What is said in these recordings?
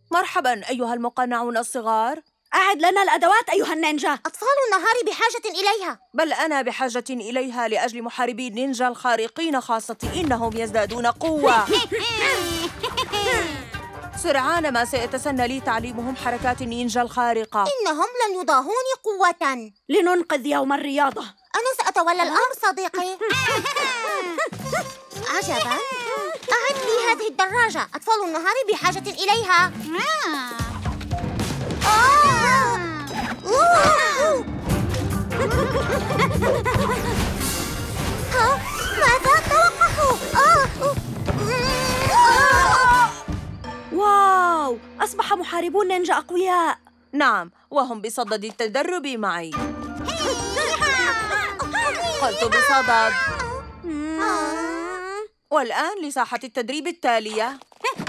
مرحبا أيها المقنعون الصغار. أعد لنا الأدوات أيها النينجا. أطفال النهار بحاجة إليها. بل أنا بحاجة إليها لأجل محاربي النينجا الخارقين خاصتي، إنهم يزدادون قوة. سرعان ما سيتسنى لي تعليمهم حركات النينجا الخارقة. إنهم لن يضاهوني قوة. لننقذ يوم الرياضة. أنا سأتولى الأمر صديقي. عجباً، أعد لي هذه الدراجة. أطفال النهار بحاجة إليها. ماذا؟ توقفوا! واو، أصبح محاربو النينجا أقوياء. نعم، وهم بصدد التدرب معي. قلت بصدد. والآن لساحة التدريب التالية.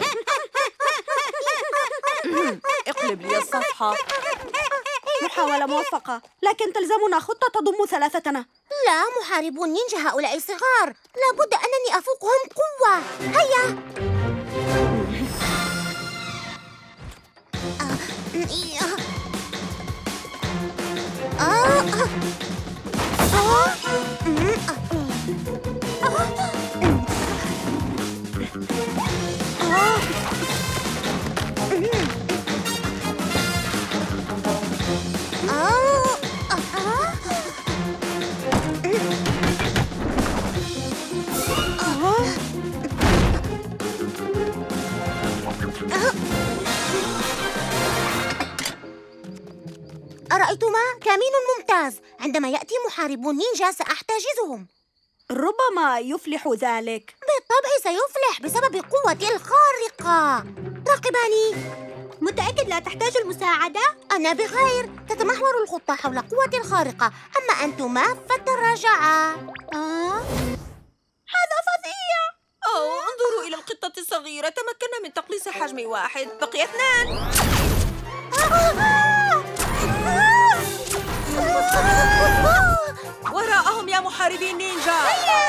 اقلب لي الصفحة. محاولة موفقة، لكن تلزمنا خطة تضم ثلاثتنا. لا، محاربو النينجا هؤلاء صغار، لابد أنني أفوقهم قوة. هيا. أرأيتما؟ كمين ممتاز. عندما يأتي محاربو النينجا سأحتجزهم. ربما يفلح ذلك. بالطبع سيفلح بسبب قوتي الخارقة. راقباني. متأكد لا تحتاج المساعدة؟ أنا بخير. تتمحور الخطة حول قوتي الخارقة، أما أنتما فالتراجعا. هذا فظيع. انظروا إلى القطة الصغيرة، تمكنا من تقليص حجم واحد، بقي 2. وراءهم يا محاربي النينجا.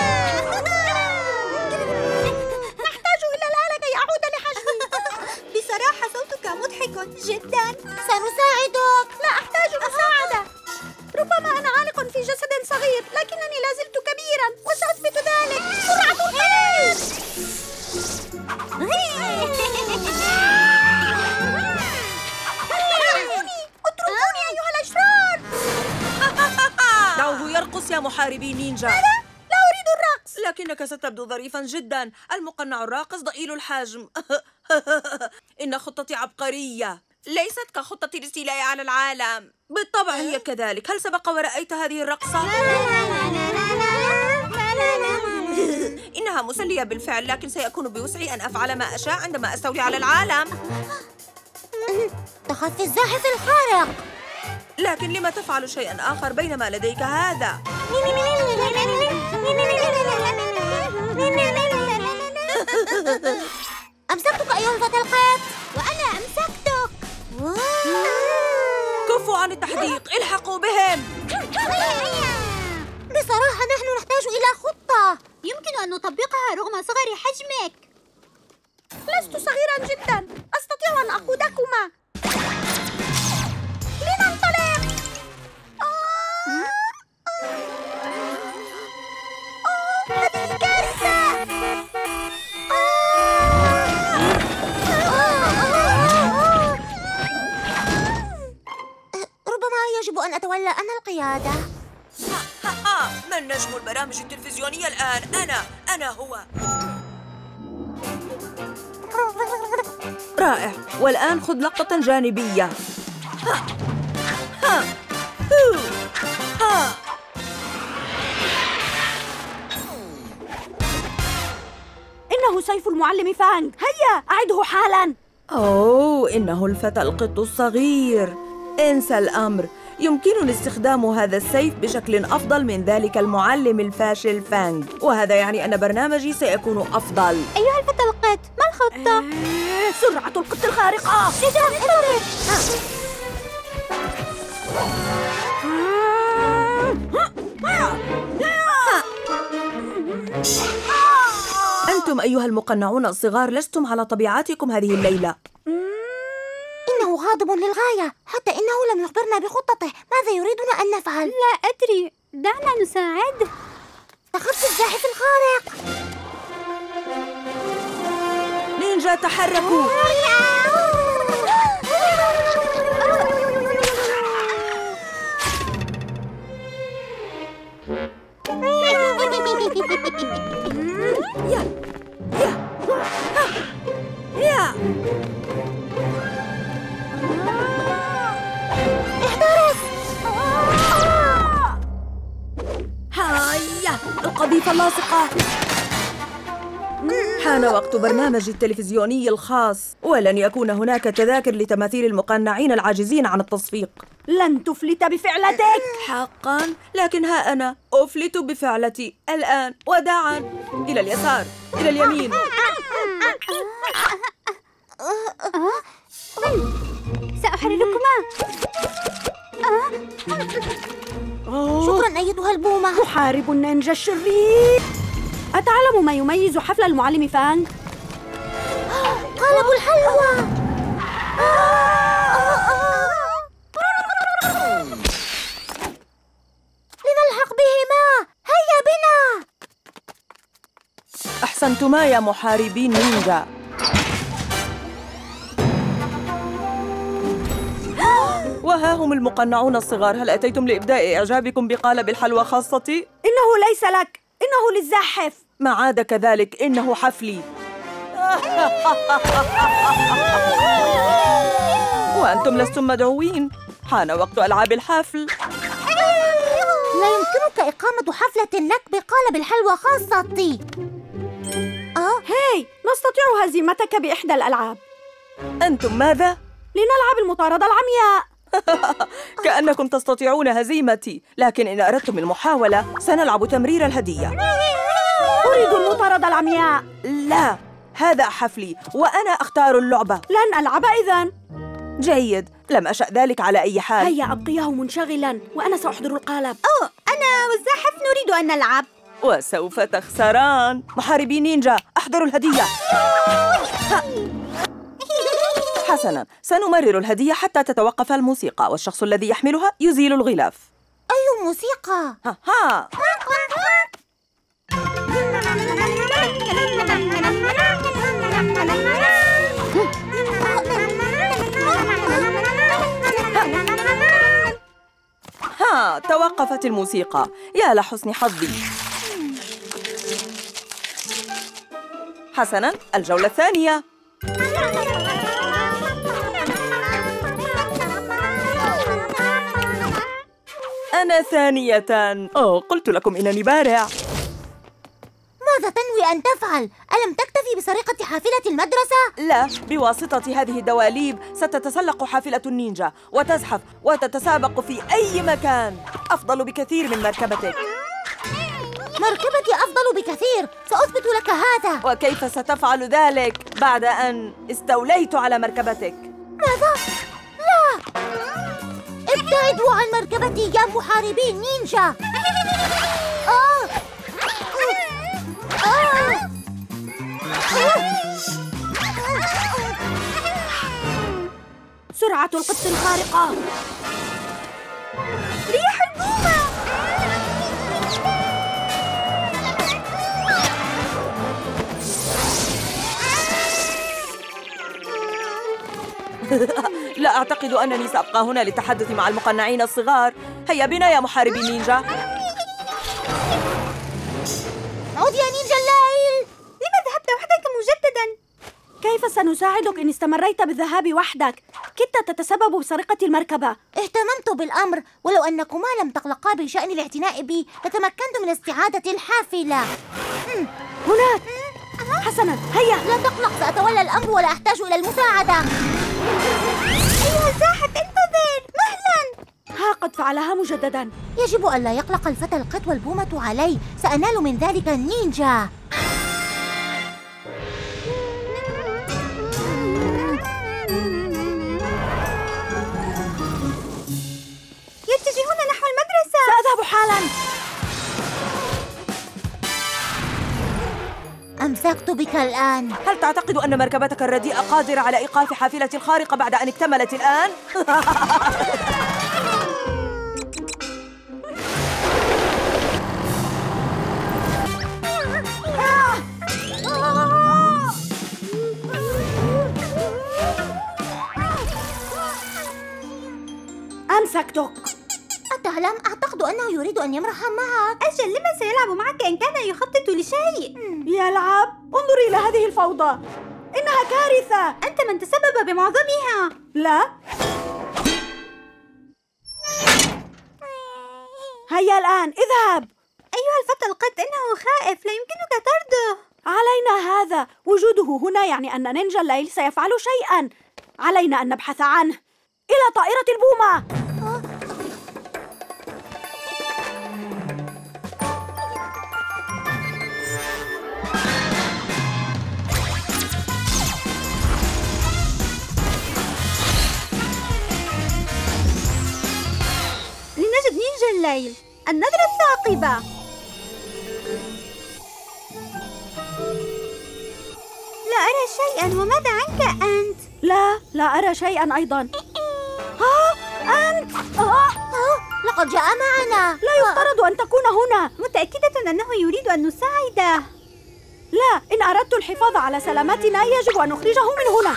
نحتاج إلى الآلة كي أعود لحجمي. بصراحة صوتك مضحك جدا. سنساعدك. لا أحتاج مساعدة. ربما أنا عالق في جسد صغير، لكنني لازلت كبيرا وسأثبت ذلك. سرعة الخيل. اتركوني أيها الأشرار. دعوه يرقص يا محاربي النينجا. لا أريد الرقص. لكنك ستبدو ظريفا جدا. المقنع الراقص ضئيل الحجم. إن خطتي عبقرية، ليست كخطة الاستيلاء على العالم. بالطبع هي كذلك. هل سبق ورأيت هذه الرقصة؟ إنها مسلية بالفعل، لكن سيكون بوسعي أن أفعل ما أشاء عندما أستولي على العالم. تخفي الزاحف الخارق. لكن لما تفعل شيئا آخر بينما لديك هذا؟ أمسكتك أيها الفتى القط. وأنا أمسكتك. كفوا عن التحديق، الحقوا بهم. بصراحة نحن نحتاج إلى خطة. يمكن أن نطبقها رغم صغر حجمك. لست صغيرا جدا، أستطيع أن أقودكما. لننطلق. هذه كارثة. ربما يجب أن أتولى أنا القيادة. من نجم البرامج التلفزيونية الآن؟ أنا هو. رائع. والآن خذ لقطة جانبية. إنه سيف المعلم فانغ. هيا أعده حالاً. إنه الفتى القط الصغير. انسى الأمر. يمكنني استخدام هذا السيف بشكل أفضل من ذلك المعلم الفاشل فانغ، وهذا يعني أن برنامجي سيكون أفضل. أيها الفتى القط، ما الخطة؟ سرعة القط الخارقة. انطلق. أنتم أيها المقنعون الصغار لستم على طبيعتكم هذه الليلة. غاضب للغاية، حتى إنه لم يخبرنا بخطته. ماذا يريدنا أن نفعل؟ لا أدري، دعنا نساعده. تخفي الزاحف الخارق. نينجا تحركوا. يا هيا القذيفة اللاصقة. حان وقت برنامج التلفزيوني الخاص، ولن يكون هناك تذاكر لتماثيل المقنعين العاجزين عن التصفيق. لن تفلت بفعلتك. حقا، لكن ها أنا أفلت بفعلتي الآن. وداعا، إلى اليسار، إلى اليمين. سأحرركما. شكراً أيتها البومة. محارب النينجا الشرير. أتعلم ما يميز حفل المعلم فانغ؟ قالب الحلوى. لنلحق بهما. هيا بنا. أحسنتما يا محاربين نينجا. وها هم المقنعون الصغار. هل أتيتم لإبداء إعجابكم بقالب الحلوى خاصتي؟ إنه ليس لك، إنه للزاحف. ما عاد كذلك، إنه حفلي. وأنتم لستم مدعوين. حان وقت ألعاب الحفل. لا يمكنك إقامة حفلة لك بقالب الحلوى خاصتي. هاي، نستطيع هزيمتك بإحدى الألعاب. أنتم ماذا؟ لنلعب المطاردة العمياء. كأنكم تستطيعون هزيمتي، لكن إن أردتم المحاولة سنلعب تمرير الهدية. أريد المطاردة العمياء. لا، هذا حفلي وأنا أختار اللعبة. لن ألعب إذن. جيد، لم أشأ ذلك على أي حال. هيا أبقيه منشغلا وأنا سأحضر القالب. أنا والزاحف نريد أن نلعب. وسوف تخسران. محاربي نينجا، أحضروا الهدية. حسناً، سنمرر الهدية حتى تتوقف الموسيقى، والشخص الذي يحملها يزيل الغلاف. أي موسيقى؟ ها. توقفت الموسيقى. يا لحسن حظي. حسناً، الجولة الثانية. أنا ثانية. قلت لكم إنني بارع. ماذا تنوي أن تفعل؟ ألم تكتفي بسرقة حافلة المدرسة؟ لا، بواسطة هذه الدواليب ستتسلق حافلة النينجا وتزحف وتتسابق في أي مكان. أفضل بكثير من مركبتك. مركبتي أفضل بكثير، سأثبت لك هذا. وكيف ستفعل ذلك بعد أن استوليت على مركبتك؟ ماذا؟ لا! ابتعدوا عن مركبتي يا محاربي نينجا. سرعة القط الخارقة. ريح البومة. لا أعتقد أنني سأبقى هنا للتحدث مع المقنعين الصغار. هيا بنا يا محاربي نينجا. عود يا نينجا الليل. لما ذهبت وحدك مجددا؟ كيف سنساعدك إن استمريت بالذهاب وحدك؟ كدت تتسبب بسرقة المركبة. اهتممت بالأمر، ولو أنكما لم تقلقا بشأن الاعتناء بي لتمكنت من استعادة الحافلة. هناك. حسناً، هيا. لا تقلق، سأتولى الأمر ولا أحتاج إلى المساعدة. أيها الزاحف، انتظر مهلا. ها قد فعلها مجددا. يجب ألا يقلق الفتى القط والبومة علي، سأنال من ذلك النينجا. يتجهون نحو المدرسة. سأذهب حالا. أمساك وثقت بك الآن. هل تعتقد أن مركبتك الرديئة قادرة على إيقاف حافلة الخارقة بعد أن اكتملت الآن؟ أمسكتك. أتعلم؟ أعتقد أنه يريد أن يمرح معك. أجل، لما سيلعب معك إن كان يخطط لشيء؟ يلعب؟ انظري إلى هذه الفوضى، إنها كارثة. أنت من تسبب بمعظمها. لا، هيا الآن اذهب. أيها الفتى القط، إنه خائف، لا يمكنك طرده. علينا هذا، وجوده هنا يعني أن نينجا الليل سيفعل شيئا. علينا أن نبحث عنه. إلى طائرة البومة. لنجد نينجا الليل. النظرة الثاقبة. لا أرى شيئا، وماذا عنك أنت؟ لا أرى شيئا أيضا. أنت لقد جاء معنا. لا يفترض أن تكون هنا. متأكدة أنه يريد أن نساعده. لا، إن أردت الحفاظ على سلامتنا يجب أن نخرجه من هنا.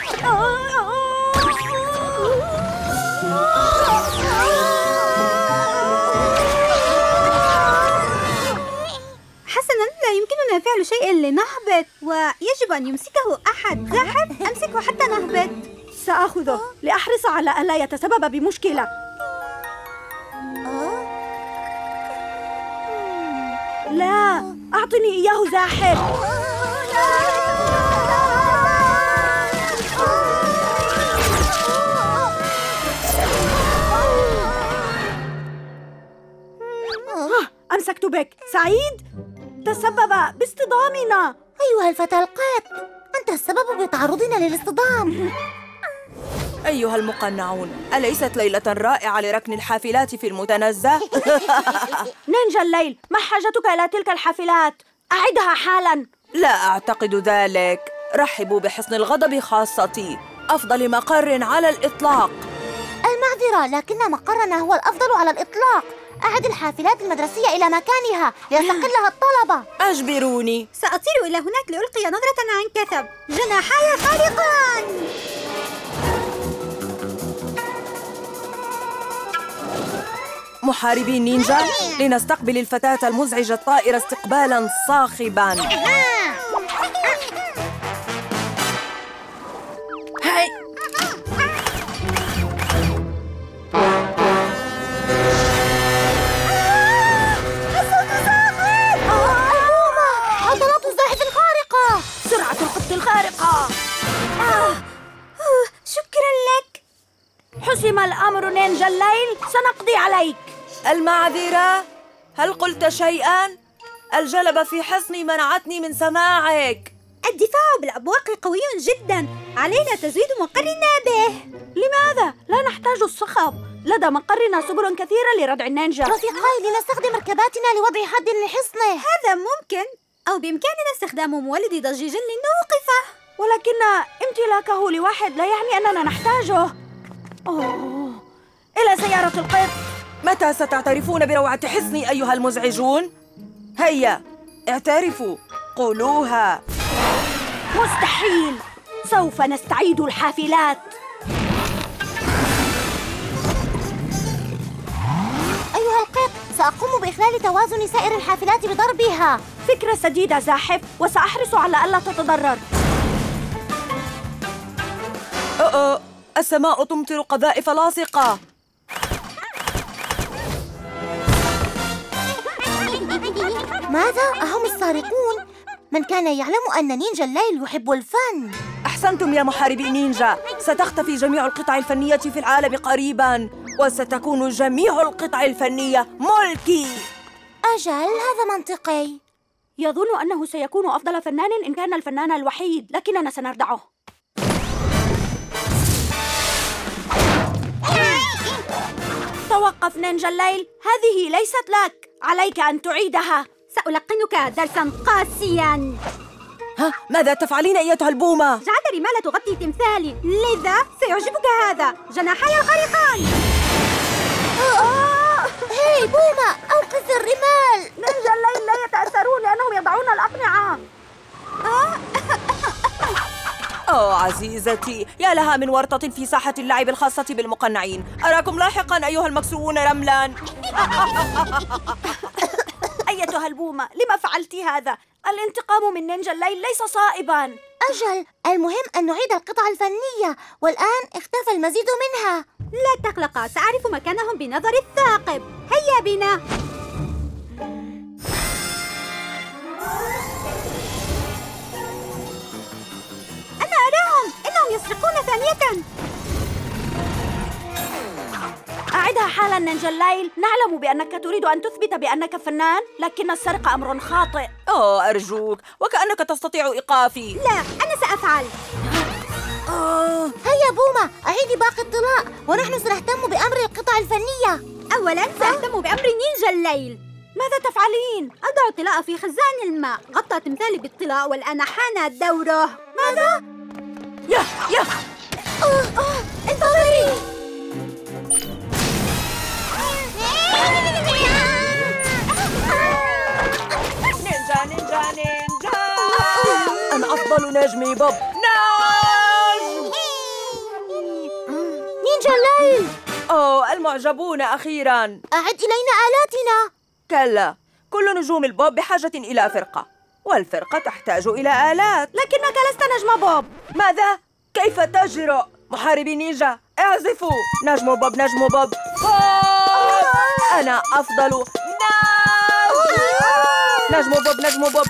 حسناً، لا يمكننا فعل شيء لنهبط، ويجب أن يمسكه أحد. زاحف، أمسكه حتى نهبط. سأخذه لأحرص على أن لا يتسبب بمشكلة. لا، أعطني إياه زاحف. أمسكت بك. سعيد تسبب باصطدامنا. أيها الفتى القط، أنت السبب بتعرضنا للاصطدام. أيها المقنعون، أليست ليلة رائعة لركن الحافلات في المتنزه؟ نينجا الليل، ما حاجتك إلى تلك الحافلات؟ أعدها حالاً. لا أعتقد ذلك. رحبوا بحصن الغضب خاصتي، أفضل مقر على الإطلاق. المعذرة، لكن مقرنا هو الأفضل على الإطلاق. أعد الحافلات المدرسية إلى مكانها ليستقلها الطلبة. أجبروني. سأطير إلى هناك لألقي نظرة عن كثب. جناحاي خارقان. محاربي نينجا، لنستقبل الفتاة المزعجة الطائرة استقبالاً صاخباً. هاي. عضلات الزاحف الخارقة. سرعة القط الخارقة. شكراً لك. حسم الأمر نينجا الليل، سنقضي عليك. المعذرة، هل قلت شيئاً؟ الجلبة في حصني منعتني من سماعك. الدفاع بالأبواق قوي جداً. علينا تزويد مقرنا به. لماذا؟ لا نحتاج الصخب. لدى مقرنا سبل كثيرة لردع النينجا. رفيقاي، لنستخدم مركباتنا لوضع حد لحصنه. هذا ممكن، أو بإمكاننا استخدام مولد ضجيج لنوقفه. ولكن امتلاكه لواحد لا يعني أننا نحتاجه. إلى سيارة القط. متى ستعترفون بروعة حصني أيها المزعجون؟ هيا اعترفوا، قولوها. مستحيل، سوف نستعيد الحافلات. أيها القط، سأقوم بإخلال توازن سائر الحافلات بضربها. فكرة سديدة زاحف، وسأحرص على ألا تتضرر. السماء تمطر قذائف لاصقة. ماذا؟ أهم السارقون؟ من كان يعلم أن نينجا الليل يحب الفن. أحسنتم يا محاربي نينجا، ستختفي جميع القطع الفنية في العالم قريباً، وستكون جميع القطع الفنية ملكي. أجل، هذا منطقي. يظن أنه سيكون أفضل فنان إن كان الفنان الوحيد، لكننا سنردعه. توقف نينجا الليل، هذه ليست لك. عليك أن تعيدها. سألقنك درساً قاسياً. ها؟ ماذا تفعلين أيتها البومة؟ جعلت الرمال تغطي تمثالي، لذا سيعجبك هذا. جناحي الخارقان. هاي بومة، أوقف الرمال. نينجا الليل لا يتأثرون لأنهم يضعون الأقنعة. أوه عزيزتي، يا لها من ورطة في ساحة اللعب الخاصة بالمقنعين. أراكم لاحقاً أيها المكسوون رملاً. أيتها البومة، لما فعلت هذا؟ الانتقام من نينجا الليل ليس صائباً. أجل، المهم أن نعيد القطعة الفنية، والآن اختفى المزيد منها. لا تقلقا، سأعرف مكانهم بنظر الثاقب. هيا بنا. أنا أراهم، إنهم يسرقون ثانية. أعدها حالا نينجا الليل. نعلم بأنك تريد أن تثبت بأنك فنان، لكن السرقة أمر خاطئ. أوه أرجوك، وكأنك تستطيع إيقافي. لا، أنا سأفعل. هيا بومة، أعيدي باقي الطلاء، ونحن سنهتم بأمر القطع الفنية. أولاً سأهتم بأمر نينجا الليل. ماذا تفعلين؟ أضع الطلاء في خزان الماء. غطى تمثالي بالطلاء والآن حان دوره. ماذا؟ يا انتظري. نينجا نينجا نينجا. أنا أفضل نجمي بوب. نينجا الليل، أوه المعجبون أخيراً. أعد إلينا آلاتنا. كلا، كل نجوم البوب بحاجة إلى فرقة، والفرقة تحتاج إلى آلات. لكنك لست نجم بوب. ماذا؟ كيف تجرؤ؟ محاربي نينجا، اعزفوا. نجم بوب نجم بوب. أنا أفضل نجم بوب نجم بوب.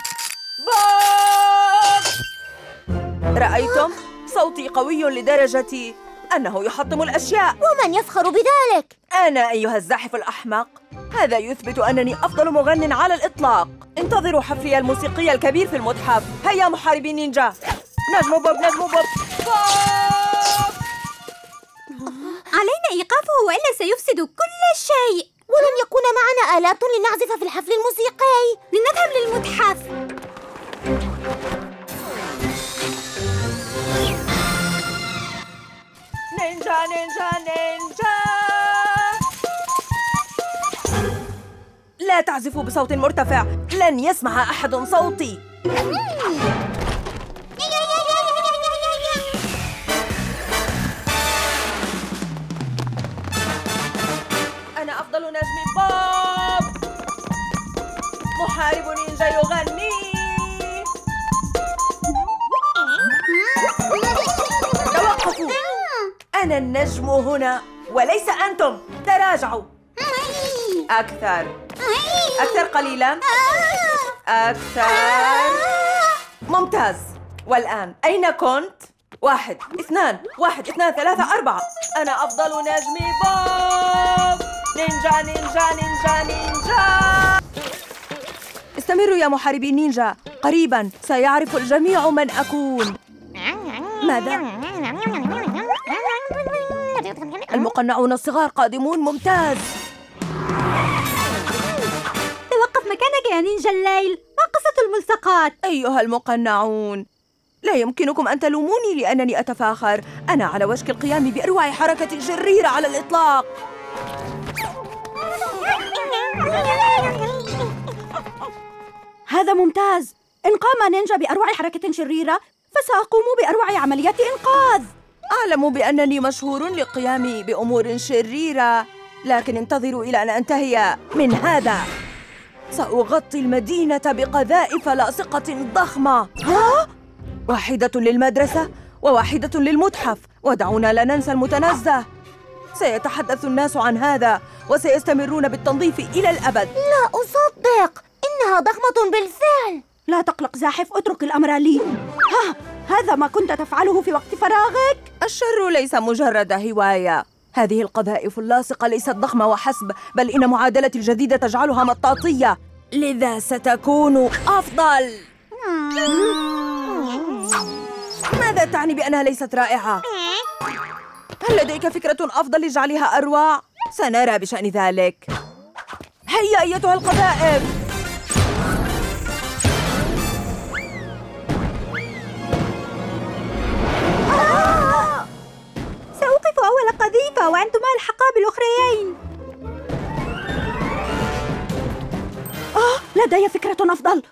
بوب. رأيتم؟ صوتي قوي لدرجة أنه يحطم الأشياء. ومن يفخر بذلك؟ أنا أيها الزاحف الأحمق. هذا يثبت أنني أفضل مغن على الإطلاق. انتظروا حفلي الموسيقي الكبير في المتحف. هيا محاربي نينجا. نجم بوب نجم بوب. علينا إيقافه وإلا سيفسد كل شيء. ولن يكون معنا آلات لنعزف في الحفل الموسيقي. لنذهب للمتحف. نينجا نينجا نينجا. لا تعزفوا بصوت مرتفع، لن يسمع أحد صوتي. أنا أفضل نجم بوب. محارب نينجا يغني. توقفوا، أنا النجم هنا وليس أنتم. تراجعوا. أكثر قليلا. أكثر. ممتاز. والآن أين كنت؟ 1 2 1 2 3 4. أنا أفضل نجم بوب. نينجا نينجا نينجا نينجا. استمروا يا محاربي نينجا، قريباً سيعرف الجميع من أكون. ماذا؟ المقنعون الصغار قادمون. ممتاز. توقف مكانك يا نينجا الليل. ما قصة الملصقات؟ أيها المقنعون، لا يمكنكم أن تلوموني لأنني أتفاخر. أنا على وشك القيام بأروع حركة شريرة على الإطلاق. هذا ممتاز. إن قام نينجا بأروع حركة شريرة، فسأقوم بأروع عمليات إنقاذ. أعلم بأنني مشهور للقيام بأمور شريرة، لكن انتظروا إلى أن أنتهي من هذا. سأغطي المدينة بقذائف لاصقة ضخمة. ها؟ 1 للمدرسة و1 للمتحف، ودعونا لا ننسى المتنزه. سيتحدث الناس عن هذا وسيستمرون بالتنظيف إلى الأبد. لا أصدق، إنها ضخمة بالفعل. لا تقلق زاحف، اترك الأمر لي. هذا ما كنت تفعله في وقت فراغك؟ الشر ليس مجرد هواية. هذه القذائف اللاصقة ليست ضخمة وحسب، بل إن معادلتي الجديدة تجعلها مطاطية، لذا ستكون أفضل. ماذا تعني بأنها ليست رائعة؟ هل لديك فكرة أفضل لجعلها أروع؟ سنرى بشأن ذلك. هيا أيتها القذائف. لدي فكرة أفضل.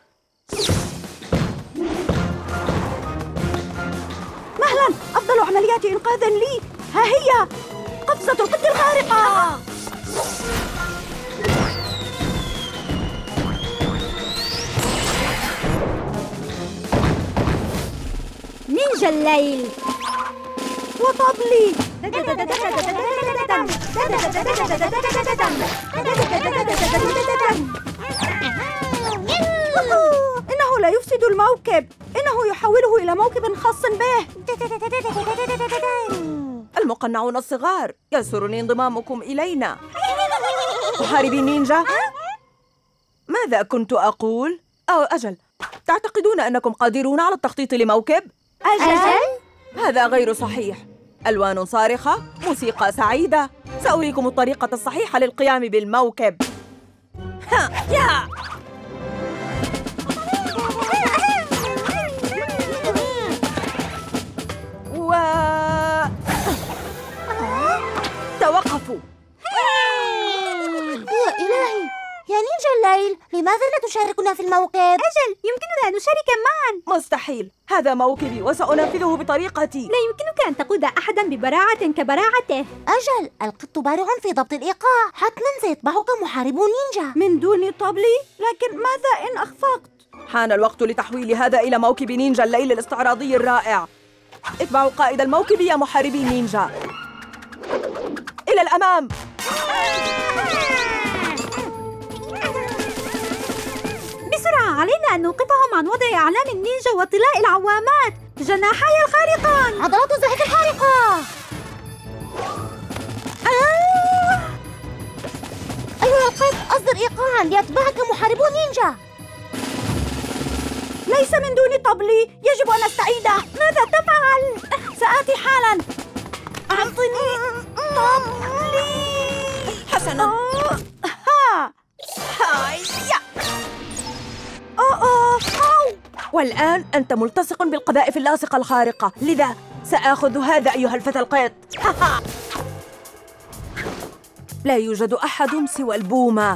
مهلا، أفضل عمليات إنقاذ لي ها هي قفزة القط الخارقة. نينجا الليل وطبلي. إنه لا يفسد الموكب، إنه يحوله إلى موكب خاص به. المقنعون الصغار، يسرني انضمامكم إلينا. محاربي نينجا، ماذا كنت أقول؟ أجل، تعتقدون أنكم قادرون على التخطيط لموكب؟ أجل؟ هذا غير صحيح. ألوان صارخة، موسيقى سعيدة، سأريكم الطريقة الصحيحة للقيام بالموكب. يا توقفوا. يا إلهي، يا نينجا الليل، لماذا لا تشاركنا في الموكب؟ أجل، يمكننا أن نشارك معا. مستحيل، هذا موكبي وسأنفذه بطريقتي. لا يمكنك أن تقود أحدا ببراعة كبراعته. أجل، القط بارع في ضبط الإيقاع، حتما سيتبعك محاربو نينجا. من دون طبلي؟ لكن ماذا إن أخفقت؟ حان الوقت لتحويل هذا إلى موكب نينجا الليل الاستعراضي الرائع. اتبعوا قائد الموكب يا محاربي نينجا. إلى الأمام. بسرعة، علينا أن نوقفهم عن وضع أعلام النينجا وطلاء العوامات. جناحاي الخارقان، عضلات الزاحف الخارقة. أيها القط، أصدر إيقاعا ليتبعك محاربو نينجا. ليس من دون طبلي، يجب أن أستعيده. ماذا تفعل؟ سآتي حالا. أعطني طبلي. حسنا. والآن أنت ملتصق بالقذائف اللاصقة الخارقة، لذا سآخذ هذا أيها الفتى القيط. لا يوجد أحد سوى البومة.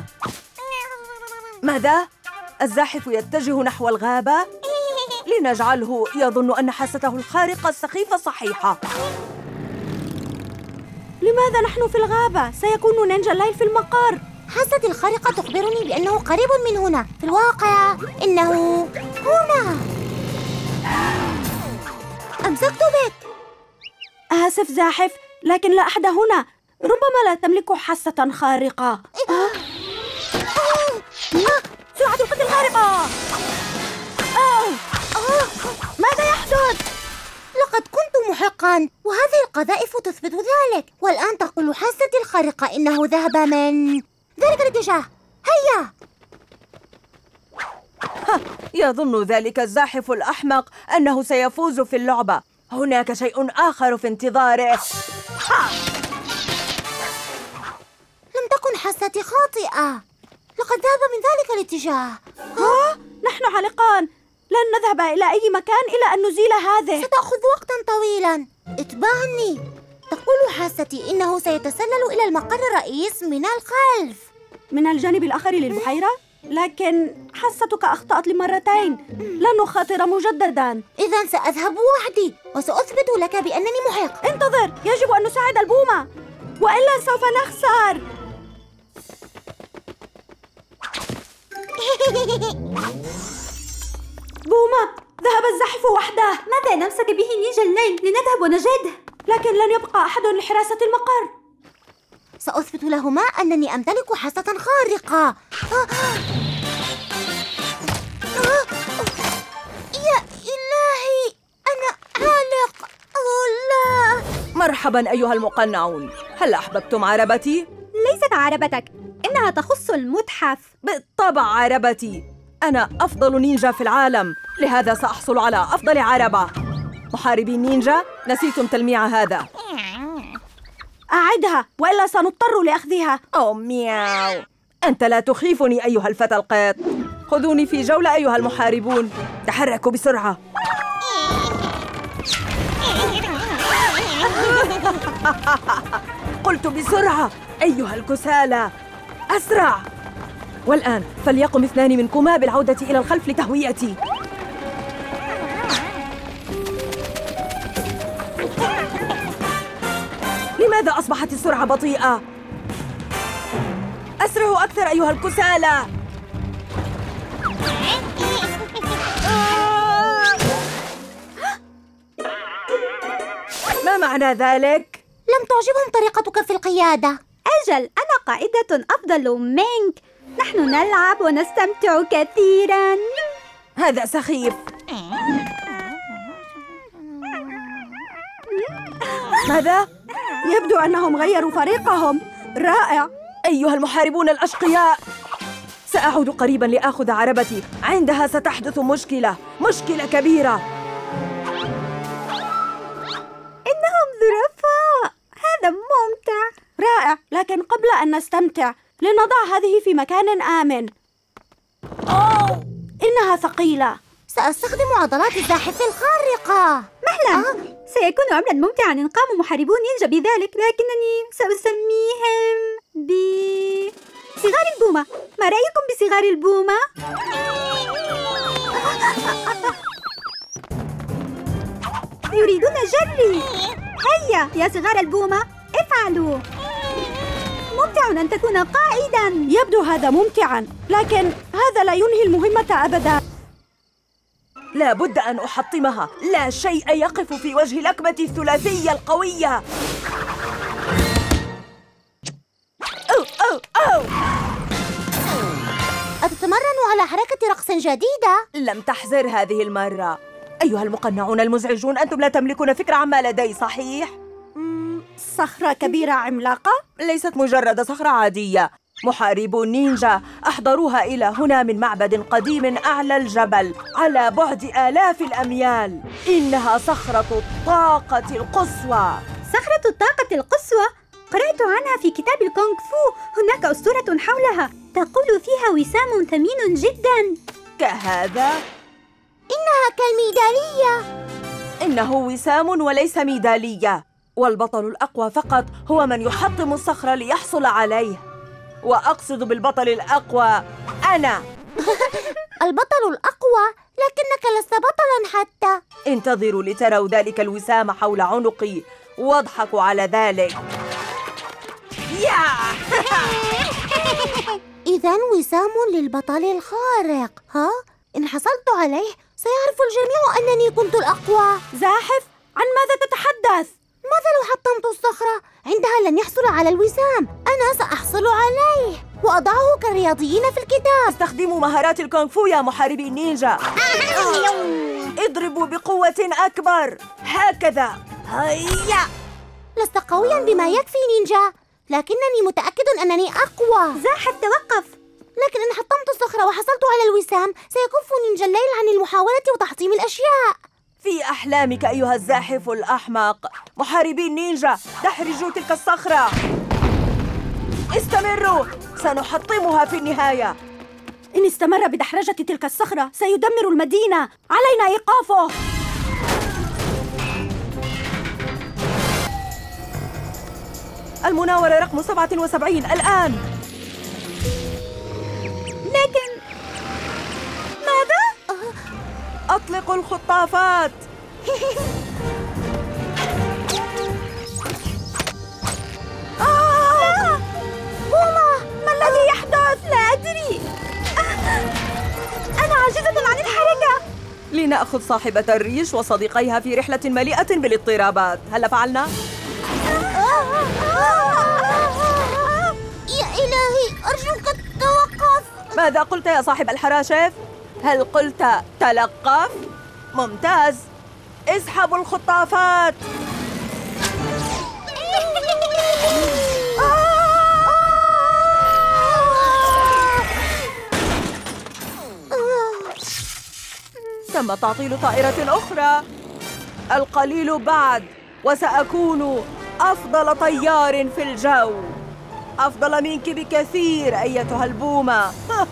ماذا؟ الزاحف يتجه نحو الغابة؟ لنجعله يظن أن حاسته الخارقة السخيفة صحيحة. لماذا نحن في الغابة؟ سيكون نينجا الليل في المقر. حاستي الخارقة تخبرني بأنه قريب من هنا. في الواقع إنه هنا. أمسكت بك. آسف زاحف، لكن لا أحد هنا. ربما لا تملك حاسة خارقة. سرعة القط الخارقة. ماذا يحدث؟ لقد كنت محقا، وهذه القذائف تثبت ذلك. والآن تقول حاستي الخارقة إنه ذهب من ذلك الاتجاه. هيا. يظن ذلك الزاحف الأحمق أنه سيفوز في اللعبة. هناك شيء آخر في انتظاره. لم تكن حاستي خاطئة، لقد ذهب من ذلك الاتجاه. نحن عالقان، لن نذهب إلى أي مكان إلى أن نزيل هذه. ستأخذ وقتا طويلا. اتبعني. تقول حاستي إنه سيتسلل إلى المقر الرئيس من الخلف. من الجانب الآخر للبحيرة؟ لكن حاستك أخطأت لمرتين. لن نخاطر مجددا. إذا سأذهب وحدي وسأثبت لك بأنني محق. انتظر، يجب أن نساعد البومة وإلا سوف نخسر. بومة، ذهب الزاحف وحده. ماذا نمسك به نينجا الليل؟ لنذهب ونجده. لكن لن يبقى أحد لحراسة المقر. سأثبت لهما أنني أمتلك حاسة خارقة. يا إلهي، أنا عالق. لا. مرحبا أيها المقنعون، هل أحببتم عربتي؟ ليست عربتك، إنها تخص المتحف. بالطبع عربتي، أنا أفضل نينجا في العالم، لهذا سأحصل على أفضل عربة. محاربي النينجا، نسيتم تلميع هذا. أعدها وإلا سنضطر لأخذها. أو مياو، أنت لا تخيفني أيها الفتى القيط. خذوني في جولة أيها المحاربون، تحركوا بسرعة. قلت بسرعة أيها الكسالى، أسرع. والآن فليقم 2 منكما بالعودة إلى الخلف لتهويتي. لماذا أصبحت السرعة بطيئة؟ أسرعوا أكثر أيها الكسالى! ما معنى ذلك؟ لم تعجبهم طريقتك في القيادة. أجل، أنا قائدة أفضل منك. نحن نلعب ونستمتع كثيراً. هذا سخيف. ماذا؟ يبدو أنهم غيروا فريقهم. رائع. أيها المحاربون الأشقياء، سأعود قريباً لآخذ عربتي. عندها ستحدث مشكلة كبيرة. إنهم ظرفاء. هذا ممتع. رائع، لكن قبل أن نستمتع لنضع هذه في مكان آمن. إنها ثقيلة. سأستخدم عضلات الزاحف الخارقة. مهلا. سيكون أمرا ممتعا إن قام محاربو نينجا بذلك، لكنني سأسميهم صغار البومة. ما رأيكم بصغار البومة؟ يريدون جري. هيا يا صغار البومة، افعلوا. ممتع أن تكون قائدا. يبدو هذا ممتعا، لكن هذا لا ينهي المهمة أبدا. لا بد أن أحطمها. لا شيء يقف في وجه لكمة الثلاثية القوية. أو. أتتمرن على حركة رقص جديدة؟ لم تحزر هذه المرة. أيها المقنعون المزعجون، أنتم لا تملكون فكرة عما لدي، صحيح؟ صخرة كبيرة عملاقة؟ ليست مجرد صخرة عادية. محاربو النينجا أحضروها إلى هنا من معبد قديم أعلى الجبل على بعد آلاف الأميال. إنها صخرة الطاقة القصوى. صخرة الطاقة القصوى؟ قرأت عنها في كتاب الكونغ فو. هناك أسطورة حولها تقول فيها وسام ثمين جدا. كهذا؟ إنها كالميدالية. إنه وسام وليس ميدالية، والبطل الأقوى فقط هو من يحطم الصخرة ليحصل عليه. وأقصد بالبطل الأقوى أنا. البطل الأقوى؟ لكنك لست بطلاً حتى. انتظروا لتروا ذلك الوسام حول عنقي واضحكوا على ذلك. إذن وسام للبطل الخارق. إن حصلت عليه سيعرف الجميع أنني كنت الأقوى. زاحف، عن ماذا تتحدث؟ ماذا لو حطمت الصخرة؟ عندها لن يحصل على الوسام. أنا سأحصل عليه وأضعه كالرياضيين في الكتاب. استخدموا مهارات الكونغ فو يا محاربي النينجا. اضربوا بقوة أكبر. هكذا. هيا. لست قوياً بما يكفي نينجا، لكنني متأكد أنني أقوى. زاحف، توقف. لكن إن حطمت الصخرة وحصلت على الوسام سيكف نينجا الليل عن المحاولة وتحطيم الأشياء. في أحلامك أيها الزاحف الأحمق. محاربي النينجا، دحرجوا تلك الصخرة. استمروا، سنحطمها في النهاية. إن استمر بدحرجة تلك الصخرة سيدمر المدينة. علينا إيقافه. المناورة رقم 77 الآن. لكن ماذا؟ أطلقوا الخطافات. بوما، ما الذي يحدث؟ لا أدري. أنا عاجزة عن الحركة. لنأخذ صاحبة الريش وصديقيها في رحلة مليئة بالاضطرابات. هل فعلنا؟ يا إلهي، أرجوك توقف. ماذا قلت يا صاحب الحراشف؟ هل قلت تلقف؟ ممتاز. اسحبوا الخطافات. تم تعطيل طائرة أخرى. القليل بعد وسأكون أفضل طيار في الجو. أفضل منك بكثير أيتها البومة.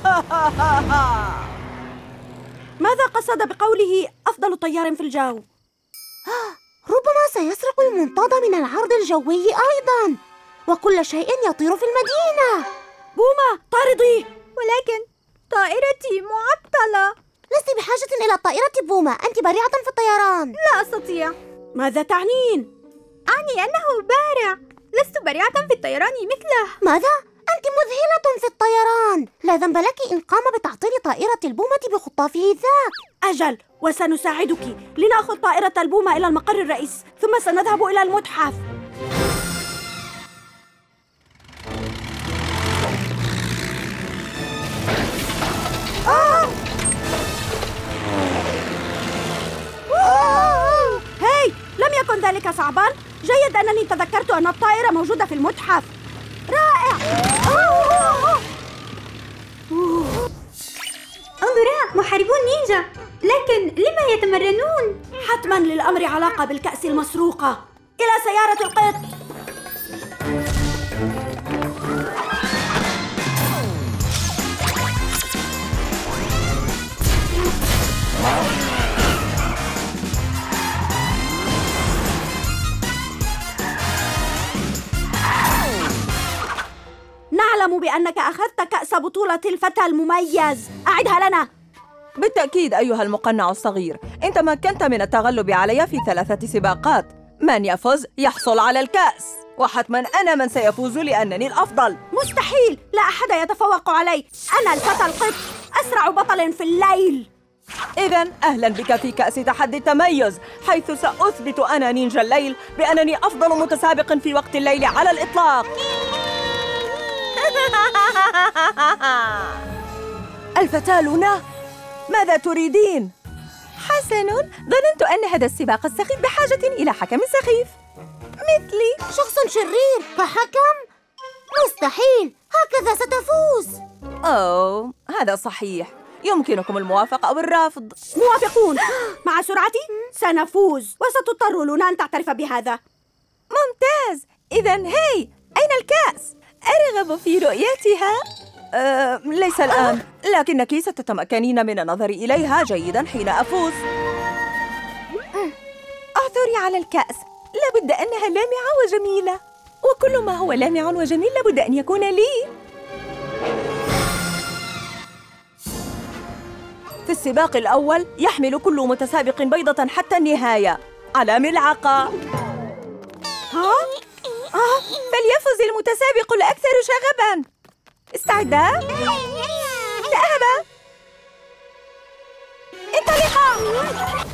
ماذا قصد بقوله أفضل طيار في الجو؟ ربما سيسرق المنطاد من العرض الجوي أيضاً، وكل شيء يطير في المدينة. بومة، طاردي. ولكن طائرتي معطلة. لست بحاجة إلى طائرة بومة، أنت بريعة في الطيران. لا أستطيع. ماذا تعنين؟ أعني أنه بارع. لست بريعة في الطيران مثله. ماذا؟ أنت مذهلة في الطيران. لا ذنب لك إن قام بتعطيل طائرة البومة بخطافه ذاك. أجل، وسنساعدك. لنأخذ طائرة البومة إلى المقر الرئيس، ثم سنذهب إلى المتحف. هاي، لم يكن ذلك صعباً. جيد أنني تذكرت أن الطائرة موجودة في المتحف. رائع. انظرا، محاربون نينجا. لكن لما يتمرنون؟ حتماً للأمر علاقة بالكأس المسروقة. إلى سيارة القط. نعلم بأنك أخذت كأس بطولة الفتى المميز. أعدها لنا. بالتأكيد أيها المقنع الصغير، أنت مكنت من التغلب علي في 3 سباقات. من يفوز يحصل على الكأس، وحتما أنا من سيفوز لأنني الأفضل. مستحيل، لا أحد يتفوق علي. أنا الفتى القط، أسرع بطل في الليل. إذن أهلا بك في كأس تحدي التميز، حيث سأثبت أنا نينجا الليل بأنني أفضل متسابق في وقت الليل على الإطلاق. الفتاة لونا، ماذا تريدين؟ حسن، ظننت أن هذا السباق السخيف بحاجة إلى حكم سخيف مثلي. شخص شرير كحكم؟ مستحيل، هكذا ستفوز. أوه، هذا صحيح. يمكنكم الموافقة أو الرفض. موافقون. مع سرعتي سنفوز، وستضطر لونا أن تعترف بهذا. ممتاز. إذن هاي، أين الكأس؟ أرغب في رؤيتها. ليس الآن، لكنك ستتمكنين من النظر إليها جيداً حين أفوز. اعثري على الكأس، لابد أنها لامعة وجميلة، وكل ما هو لامع وجميل لابد أن يكون لي. في السباق الأول يحمل كل متسابق بيضة حتى النهاية على ملعقة. فليفز المتسابق الأكثر شغباً. استعدا؟ ذهبا. انطلقا.